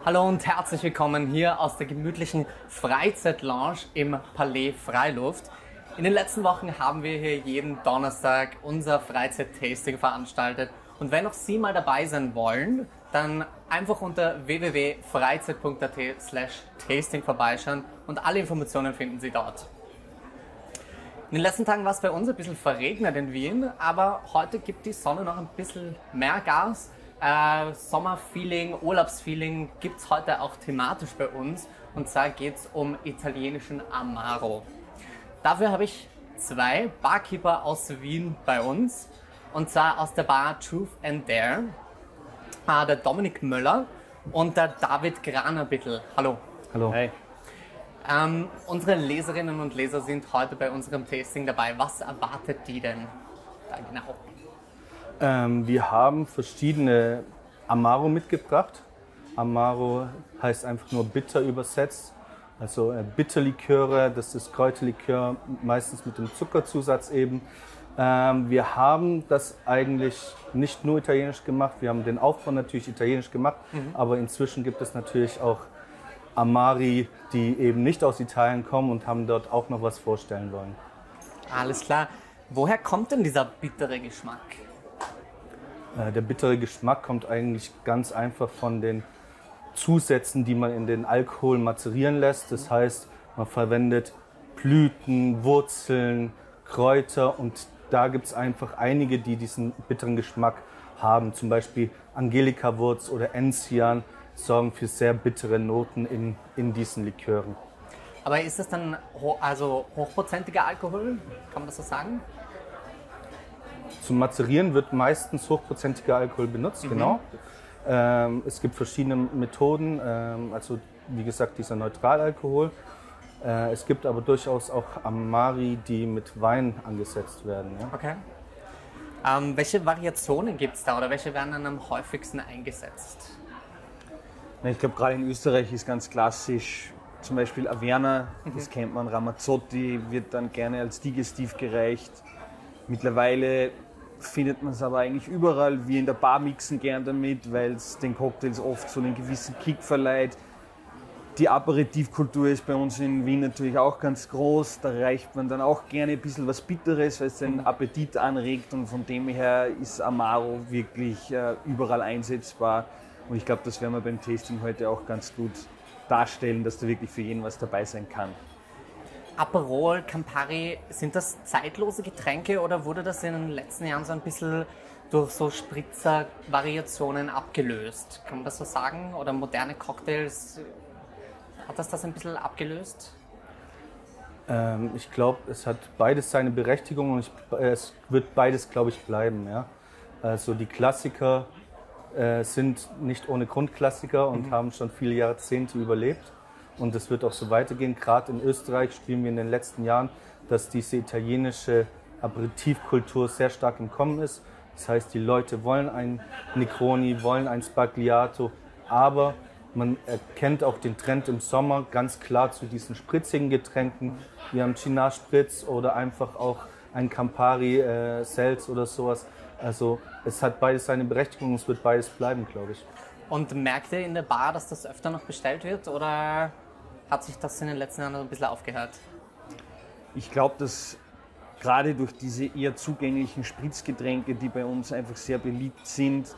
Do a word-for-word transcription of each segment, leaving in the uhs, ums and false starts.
Hallo und herzlich willkommen hier aus der gemütlichen Freizeitlounge im Palais Freiluft. In den letzten Wochen haben wir hier jeden Donnerstag unser Freizeit-Tasting veranstaltet. Und wenn auch Sie mal dabei sein wollen, dann einfach unter w w w punkt freizeit punkt a t slash tasting vorbeischauen und alle Informationen finden Sie dort. In den letzten Tagen war es bei uns ein bisschen verregnet in Wien, aber heute gibt die Sonne noch ein bisschen mehr Gas. Äh, Sommerfeeling, Urlaubsfeeling gibt es heute auch thematisch bei uns, und zwar geht es um italienischen Amaro. Dafür habe ich zwei Barkeeper aus Wien bei uns, und zwar aus der Bar Truth and Dare, äh, der Dominik Möller und der David Granabittel. Hallo. Hallo. Hey. Ähm, unsere Leserinnen und Leser sind heute bei unserem Tasting dabei. Was erwartet die denn da genau? Ähm, wir haben verschiedene Amaro mitgebracht. Amaro heißt einfach nur bitter übersetzt. Also äh, Bitterliköre, das ist Kräuterlikör, meistens mit dem Zuckerzusatz eben. Ähm, wir haben das eigentlich nicht nur italienisch gemacht, wir haben den Aufbau natürlich italienisch gemacht, mhm. aber inzwischen gibt es natürlich auch Amari, die eben nicht aus Italien kommen und haben dort auch noch was vorstellen wollen. Alles klar. Woher kommt denn dieser bittere Geschmack? Der bittere Geschmack kommt eigentlich ganz einfach von den Zusätzen, die man in den Alkohol mazerieren lässt. Das heißt, man verwendet Blüten, Wurzeln, Kräuter, und da gibt es einfach einige, die diesen bitteren Geschmack haben. Zum Beispiel Angelika-Wurz oder Enzian sorgen für sehr bittere Noten in, in diesen Likören. Aber ist das dann ho also hochprozentiger Alkohol? Kann man das so sagen? Zum Mazerieren wird meistens hochprozentiger Alkohol benutzt, mhm. genau. Ähm, es gibt verschiedene Methoden, ähm, also wie gesagt dieser Neutralalkohol. Äh, es gibt aber durchaus auch Amari, die mit Wein angesetzt werden. Ja? Okay. Ähm, welche Variationen gibt es da oder welche werden dann am häufigsten eingesetzt? Ich glaube, gerade in Österreich ist ganz klassisch zum Beispiel Averna, mhm. das kennt man, Ramazzotti wird dann gerne als Digestiv gereicht. Mittlerweile findet man es aber eigentlich überall. Wir in der Bar mixen gern damit, weil es den Cocktails oft so einen gewissen Kick verleiht. Die Aperitivkultur ist bei uns in Wien natürlich auch ganz groß. Da reicht man dann auch gerne ein bisschen was Bitteres, weil es den Appetit anregt, und von dem her ist Amaro wirklich äh, überall einsetzbar. Und ich glaube, das werden wir beim Tasting heute auch ganz gut darstellen, dass da wirklich für jeden was dabei sein kann. Aperol, Campari, sind das zeitlose Getränke oder wurde das in den letzten Jahren so ein bisschen durch so Spritzer-Variationen abgelöst? Kann man das so sagen? Oder moderne Cocktails, hat das das ein bisschen abgelöst? Ähm, ich glaube, es hat beides seine Berechtigung, und ich, es wird beides, glaube ich, bleiben. Ja? Also die Klassiker äh, sind nicht ohne Grund Klassiker und mhm. haben schon viele Jahrzehnte überlebt. Und das wird auch so weitergehen. Gerade in Österreich spielen wir in den letzten Jahren, dass diese italienische Aperitivkultur sehr stark im Kommen ist. Das heißt, die Leute wollen ein Negroni, wollen ein Sbagliato, aber man erkennt auch den Trend im Sommer ganz klar zu diesen spritzigen Getränken. Wir haben Cynar Spritz oder einfach auch ein Campari äh, Seltz oder sowas. Also es hat beides seine Berechtigung, es wird beides bleiben, glaube ich. Und merkt ihr in der Bar, dass das öfter noch bestellt wird, oder hat sich das in den letzten Jahren ein bisschen aufgehört? Ich glaube, dass gerade durch diese eher zugänglichen Spritzgetränke, die bei uns einfach sehr beliebt sind,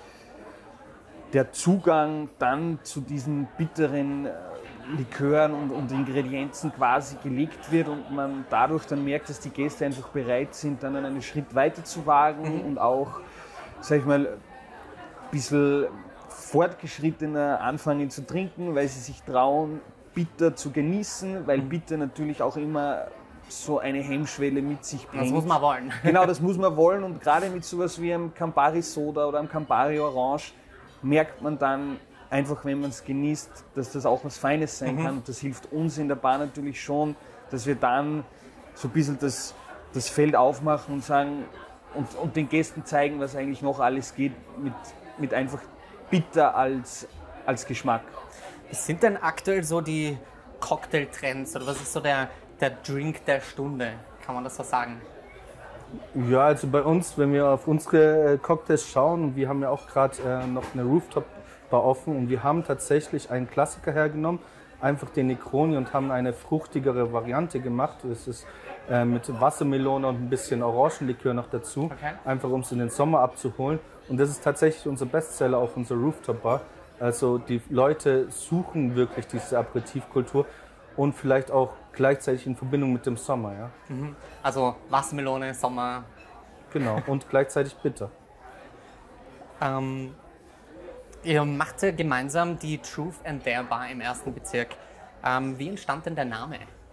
der Zugang dann zu diesen bitteren Likören und, und Ingredienzen quasi gelegt wird und man dadurch dann merkt, dass die Gäste einfach bereit sind, dann einen Schritt weiter zu wagen mhm. und auch, sag ich mal, ein bisschen fortgeschrittener anfangen zu trinken, weil sie sich trauen, bitter zu genießen, weil bitter natürlich auch immer so eine Hemmschwelle mit sich bringt. Das muss man wollen. Genau, das muss man wollen, und gerade mit sowas wie einem Campari Soda oder einem Campari Orange merkt man dann einfach, wenn man es genießt, dass das auch was Feines sein mhm. kann, und das hilft uns in der Bar natürlich schon, dass wir dann so ein bisschen das, das Feld aufmachen und sagen und, und den Gästen zeigen, was eigentlich noch alles geht mit, mit einfach bitter als, als Geschmack. Was sind denn aktuell so die Cocktailtrends oder was ist so der, der Drink der Stunde? Kann man das so sagen? Ja, also bei uns, wenn wir auf unsere Cocktails schauen, wir haben ja auch gerade äh, noch eine Rooftop Bar offen und wir haben tatsächlich einen Klassiker hergenommen, einfach den Negroni und haben eine fruchtigere Variante gemacht. Das ist äh, mit Wassermelone und ein bisschen Orangenlikör noch dazu, okay. einfach um es in den Sommer abzuholen. Und das ist tatsächlich unser Bestseller auf unserer Rooftop-Bar. Also die Leute suchen wirklich diese Aperitivkultur und vielleicht auch gleichzeitig in Verbindung mit dem Sommer. Ja? Mhm. Also Wassermelone, Sommer. Genau, und gleichzeitig bitter. Ähm, ihr macht ja gemeinsam die Truth and Dare Bar im ersten Bezirk. Ähm, wie entstand denn der Name?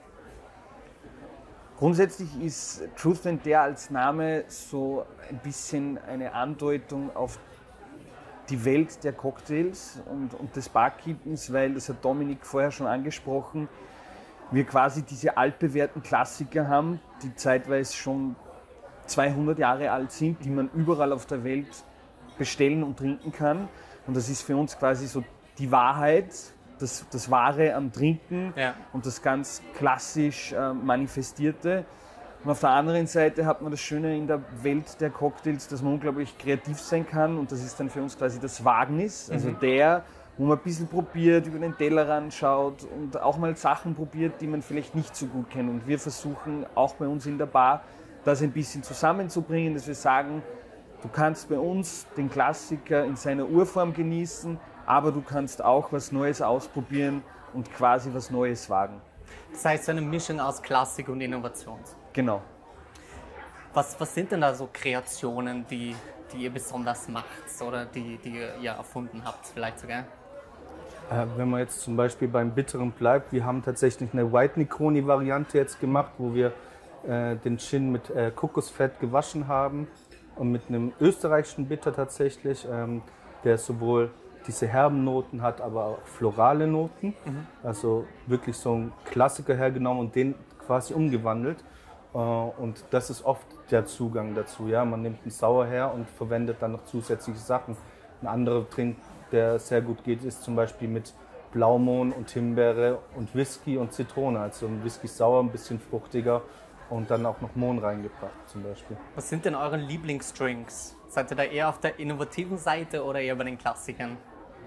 Grundsätzlich ist Truth and Dare als Name so ein bisschen eine Andeutung auf die Welt der Cocktails und, und des Barkeepens, weil, das hat Dominik vorher schon angesprochen, wir quasi diese altbewährten Klassiker haben, die zeitweise schon zweihundert Jahre alt sind, die man überall auf der Welt bestellen und trinken kann. Und das ist für uns quasi so die Wahrheit, das, das Wahre am Trinken ja. und das ganz klassisch äh, Manifestierte. Und auf der anderen Seite hat man das Schöne in der Welt der Cocktails, dass man unglaublich kreativ sein kann und das ist dann für uns quasi das Wagnis, also mhm. der, wo man ein bisschen probiert, über den Tellerrand schaut und auch mal Sachen probiert, die man vielleicht nicht so gut kennt. Und wir versuchen auch bei uns in der Bar das ein bisschen zusammenzubringen, dass wir sagen, du kannst bei uns den Klassiker in seiner Urform genießen, aber du kannst auch was Neues ausprobieren und quasi was Neues wagen. Das heißt, eine Mischung aus Klassik und Innovation. Genau. Was, was sind denn da so Kreationen, die, die ihr besonders macht oder die, die ihr erfunden habt, vielleicht sogar? Äh, wenn man jetzt zum Beispiel beim Bitteren bleibt, wir haben tatsächlich eine White Negroni-Variante jetzt gemacht, wo wir äh, den Gin mit äh, Kokosfett gewaschen haben und mit einem österreichischen Bitter tatsächlich, ähm, der sowohl diese herben Noten hat, aber auch florale Noten. Mhm. Also wirklich so ein Klassiker hergenommen und den quasi umgewandelt. Äh, und das ist oft der Zugang dazu. Ja? Man nimmt einen Sauer her und verwendet dann noch zusätzliche Sachen. Ein anderer Trink, der sehr gut geht, ist zum Beispiel mit Blaumohn und Himbeere und Whisky und Zitrone. Also ein Whisky sauer, ein bisschen fruchtiger und dann auch noch Mohn reingebracht zum Beispiel. Was sind denn eure Lieblingsdrinks? Seid ihr da eher auf der innovativen Seite oder eher bei den Klassikern?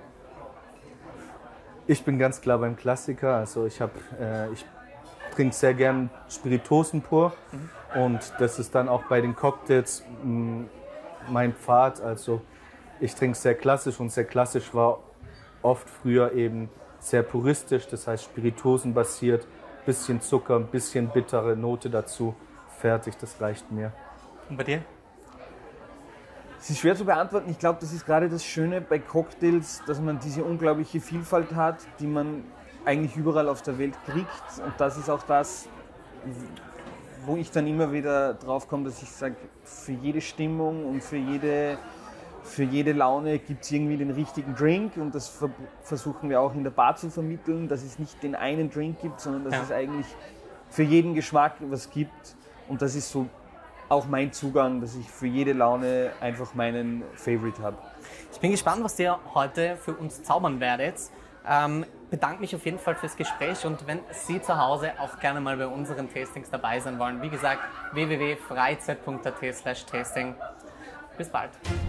Ich bin ganz klar beim Klassiker. Also ich, hab, äh, ich trinke sehr gern Spiritosen pur mhm. und das ist dann auch bei den Cocktails mh, mein Pfad. Also ich trinke sehr klassisch und sehr klassisch war oft früher eben sehr puristisch, das heißt Spiritosen-basiert, bisschen Zucker, ein bisschen bittere Note dazu, fertig, das reicht mir. Und bei dir? Es ist schwer zu beantworten. Ich glaube, das ist gerade das Schöne bei Cocktails, dass man diese unglaubliche Vielfalt hat, die man eigentlich überall auf der Welt kriegt. Und das ist auch das, wo ich dann immer wieder drauf komme, dass ich sage, für jede Stimmung und für jede, für jede Laune gibt es irgendwie den richtigen Drink. Und das ver- versuchen wir auch in der Bar zu vermitteln, dass es nicht den einen Drink gibt, sondern dass ja. es eigentlich für jeden Geschmack was gibt. Und das ist so auch mein Zugang, dass ich für jede Laune einfach meinen Favorite habe. Ich bin gespannt, was ihr heute für uns zaubern werdet. Ähm, bedanke mich auf jeden Fall fürs Gespräch und wenn Sie zu Hause auch gerne mal bei unseren Tastings dabei sein wollen, wie gesagt, w w w punkt freizeit punkt a t slash tasting. Bis bald.